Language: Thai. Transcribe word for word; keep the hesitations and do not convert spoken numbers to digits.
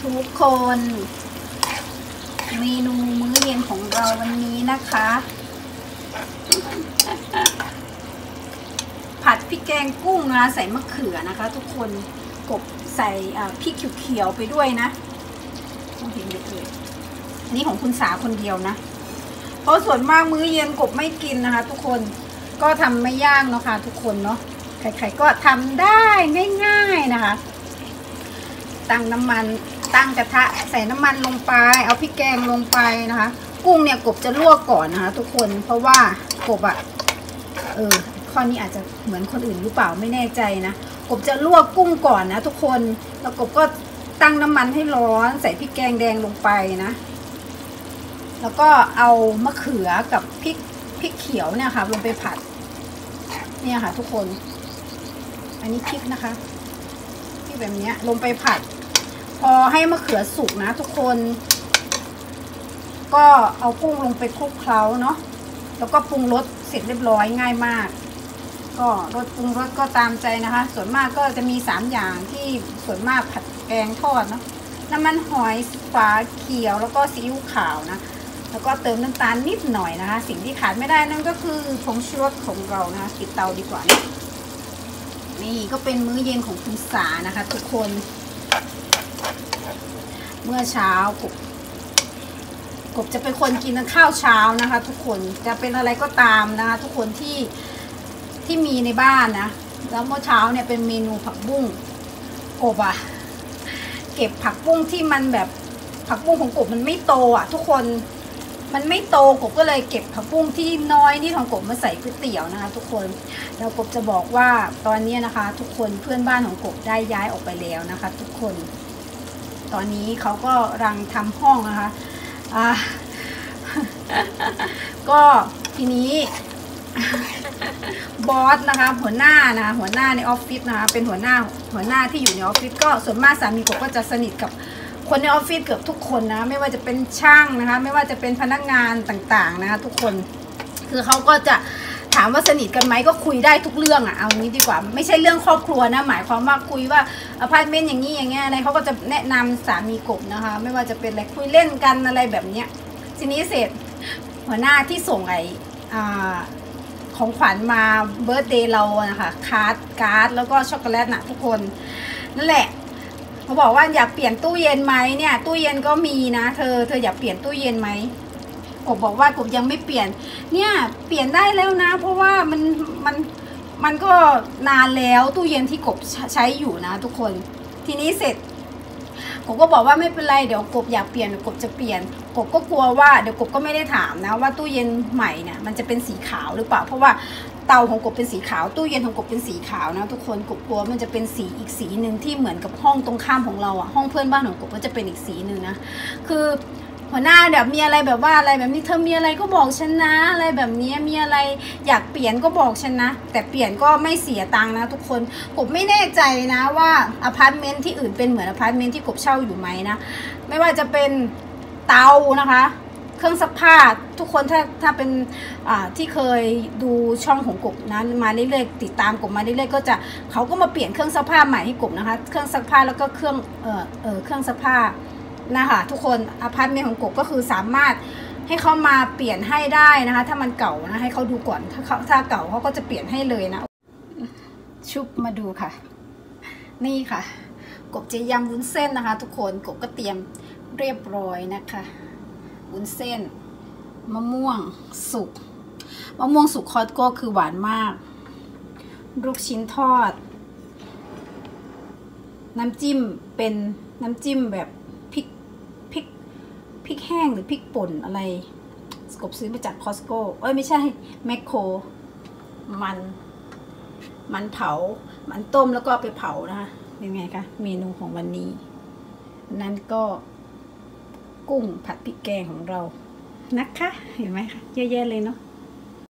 ทุกคนเมนูมื้อเย็นของเราวันนี้นะคะผัดพริกแกงกุ้งนะใส่มะเขือนะคะทุกคนกบใส่พริกเขียวๆไปด้วยนะต้องเห็นเลยอันนี้ของคุณสาคนเดียวนะเพราะส่วนมากมื้อเย็นกบไม่กินนะคะทุกคนก็ทำไม่ยากเนาะค่ะทุกคนเนาะใครๆก็ทำได้ง่ายๆนะคะตั้งน้ำมันตั้งกระทะใส่น้ำมันลงไปเอาพริกแกงลงไปนะคะกุ้งเนี่ยกบจะลวกก่อนนะคะทุกคนเพราะว่ากบอะเออข้อนี้อาจจะเหมือนคนอื่นหรือเปล่าไม่แน่ใจนะกบจะลวกกุ้งก่อนนะทุกคนแล้วกบก็ตั้งน้ำมันให้ร้อนใส่พริกแกงแดงลงไปนะแล้วก็เอามะเขือกับพริกพริกเขียวเนี่ยค่ะลงไปผัดเนี่ยค่ะทุกคนอันนี้พริกนะคะพริกแบบนี้ลงไปผัดพอให้มะเขือสุกนะทุกคนก็เอากุ้งลงไปคลุกเคล้าเนาะแล้วก็ปรุงรสเสร็จเรียบร้อยง่ายมากก็รสปรุงรสก็ตามใจนะคะส่วนมากก็จะมีสามอย่างที่ส่วนมากผัดแกงทอดเนาะน้ำมันหอยฝาเขียวแล้วก็ซีอิ๊วขาวนะแล้วก็เติมน้ำตาลนิดหน่อยนะคะสิ่งที่ขาดไม่ได้นั่นก็คือผงชูรสของเรานะคะปิดเตาดีกว่านะนี่ก็เป็นมื้อเย็นของคุณสานะคะทุกคนเมื่อเช้ากบกบจะเป็นคนกินข้าวเช้านะคะทุกคนจะเป็นอะไรก็ตามนะคะทุกคนที่ที่มีในบ้านนะแล้วเมื่อเช้าเนี่ยเป็นเมนูผักบุ้งกบอะเก็บผักบุ้งที่มันแบบผักบุ้งของกบมันไม่โตอะทุกคนมันไม่โตกบก็เลยเก็บผักบุ้งที่น้อยนี่ของกบมาใส่ก๋วยเตี๋ยวนะคะทุกคนแล้วกบจะบอกว่าตอนนี้นะคะทุกคนเพื่อนบ้านของกบได้ย้ายออกไปแล้วนะคะทุกคนตอนนี้เขาก็รังทำห้องนะคะอ่าก็ทีนี้บอสนะคะหัวหน้านะคะหัวหน้าในออฟฟิศนะคะเป็นหัวหน้าหัวหน้าที่อยู่ในออฟฟิศก็ส่วนมากสามีกบก็จะสนิทกับคนในออฟฟิศเกือบทุกคนนะไม่ว่าจะเป็นช่างนะคะไม่ว่าจะเป็นพนักงานต่างๆนะคะทุกคนคือเขาก็จะถามว่าสนิทกันไหมก็คุยได้ทุกเรื่องอ่ะเอางี้ดีกว่าไม่ใช่เรื่องครอบครัวนะหมายความว่าคุยว่าอพาร์ตเมนต์อย่างนี้อย่างเงี้ยอะไรเขาก็จะแนะนำสามีกบนะคะไม่ว่าจะเป็นอะไรคุยเล่นกันอะไรแบบเนี้ยทีนี้เสร็จหัวหน้าที่ส่งไออ่าของขวัญมาเบิร์ธเดย์เรานะคะการ์ดการ์ดแล้วก็ช็อกโกแลตนะทุกคนนั่นแหละเขาบอกว่าอยากเปลี่ยนตู้เย็นไหมเนี่ยตู้เย็นก็มีนะเธอเธออยากเปลี่ยนตู้เย็นไหมกบบอกว่ากบยังไม่เปลี่ยนเนี่ยเปลี่ยนได้แล้วนะเพราะว่ามันมันมันก็นานแล้วตู้เย็นที่กบใช้อยู่นะทุกคนทีนี้เสร็จกบก็บอกว่าไม่เป็นไรเดี๋ยวกบอยากเปลี่ยนกบจะเปลี่ยนกบก็กลัวว่าเดี๋ยวกบก็ไม่ได้ถามนะว่าตู้เย็นใหม่เนี่ยมันจะเป็นสีขาวหรือเปล่าเพราะว่าเตาของกบเป็นสีขาวตู้เย็นของกบเป็นสีขาวนะทุกคนกบกลัวมันจะเป็นสีอีกสีหนึ่งที่เหมือนกับห้องตรงข้ามของเราอะห้องเพื่อนบ้านของกบก็จะเป็นอีกสีหนึ่งนะคือหัวหน้าแบบมีอะไรแบบว่าอะไรแบบนี้เธอมีอะไรก็บอกฉันนะอะไรแบบนี้มีอะไรอยากเปลี่ยนก็บอกฉันนะแต่เปลี่ยนก็ไม่เสียตังค์นะทุกคนกบไม่แน่ใจนะว่าอพาร์ตเมนต์ที่อื่นเป็นเหมือนอพาร์ตเมนต์ที่กบเช่าอยู่ไหมนะไม่ว่าจะเป็นเตานะคะเครื่องซักผ้าทุกคนถ้าถ้าเป็นอ่าที่เคยดูช่องของกบนะมาเรื่อยๆติดตามกบมาเรื่อยๆก็จะเขาก็มาเปลี่ยนเครื่องซักผ้าใหม่ให้กบนะคะเครื่องซักผ้าแล้วก็เครื่องเอ่อเอ่อเครื่องซักผ้านะคะทุกคนอพาร์ตเมนต์ของกบก็คือสามารถให้เขามาเปลี่ยนให้ได้นะคะถ้ามันเก่านะให้เขาดูก่อนถ้าเขาถ้าเก่าเขาก็จะเปลี่ยนให้เลยนะชุบมาดูค่ะนี่ค่ะกบจะยำวุ้นเส้นนะคะทุกคนกบก็เตรียมเรียบร้อยนะคะวุ้นเส้นมะม่วงสุกมะม่วงสุกคอสโก้คือหวานมากลูกชิ้นทอดน้ำจิ้มเป็นน้ำจิ้มแบบพริกพริกพริกแห้งหรือพริกป่นอะไรกบซื้อมาจากคอสโก้เอ้ยไม่ใช่แมคโครมันมันเผามันต้มแล้วก็ไปเผานะคะเป็นไงคะเมนูของวันนี้นั้นก็กุ้งผัดพริกแกงของเรานะคะเห็นไหมคะเยอะแยะเลยเนาะ